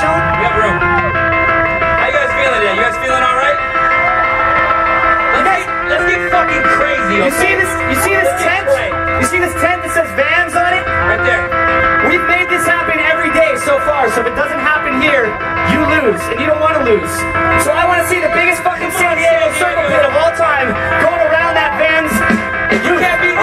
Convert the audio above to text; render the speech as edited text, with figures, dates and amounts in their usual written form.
Sean? We have room. How you guys feeling today? You guys feeling all right? Let's get fucking crazy. You Okay? see this tent? You see this tent that says Vans on it? Right there. We've made this happen every day so far, so if it doesn't happen here, you lose, and you don't want to lose. So I want to see the biggest fucking San Diego circle pit of all time going around that Vans. You can't beat